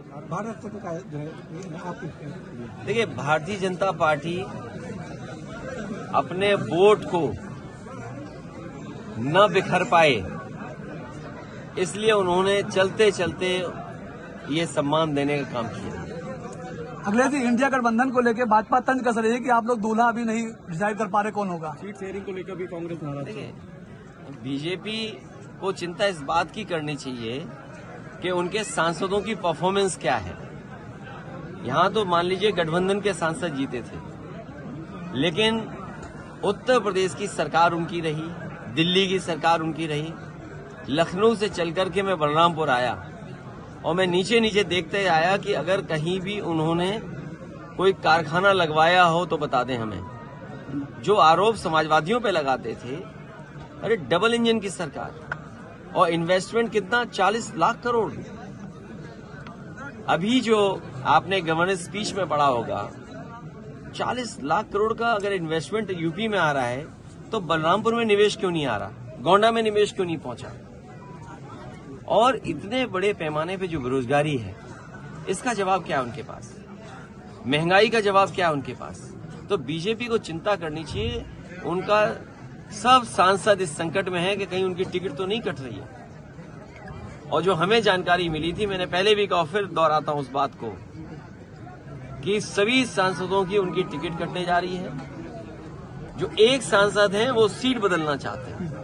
देखिए, भारतीय जनता पार्टी अपने वोट को न बिखर पाए, इसलिए उन्होंने चलते चलते ये सम्मान देने का काम किया। अखिलेश जी, इंडिया गठबंधन को लेकर भाजपा तंज कस रही है कि आप लोग दूल्हा अभी नहीं डिसाइड कर पा रहे कौन होगा। सीट शेयरिंग को लेकर भी कांग्रेस नाराज है। बीजेपी को चिंता इस बात की करनी चाहिए कि उनके सांसदों की परफॉर्मेंस क्या है। यहां तो मान लीजिए गठबंधन के सांसद जीते थे, लेकिन उत्तर प्रदेश की सरकार उनकी रही, दिल्ली की सरकार उनकी रही। लखनऊ से चलकर के मैं बलरामपुर आया और मैं नीचे नीचे देखते आया कि अगर कहीं भी उन्होंने कोई कारखाना लगवाया हो तो बता दें हमें। जो आरोप समाजवादियों पे लगाते थे, अरे डबल इंजन की सरकार, और इन्वेस्टमेंट कितना, 40 लाख करोड़। अभी जो आपने गवर्नर स्पीच में पढ़ा होगा, 40 लाख करोड़ का अगर इन्वेस्टमेंट यूपी में आ रहा है तो बलरामपुर में निवेश क्यों नहीं आ रहा, गोंडा में निवेश क्यों नहीं पहुंचा। और इतने बड़े पैमाने पे जो बेरोजगारी है, इसका जवाब क्या है उनके पास, महंगाई का जवाब क्या है उनके पास। तो बीजेपी को चिंता करनी चाहिए, उनका सब सांसद इस संकट में है कि कहीं उनकी टिकट तो नहीं कट रही है। और जो हमें जानकारी मिली थी, मैंने पहले भी कहा, फिर दोहराता हूं उस बात को, कि सभी सांसदों की उनकी टिकट कटने जा रही है। जो एक सांसद हैं वो सीट बदलना चाहते हैं।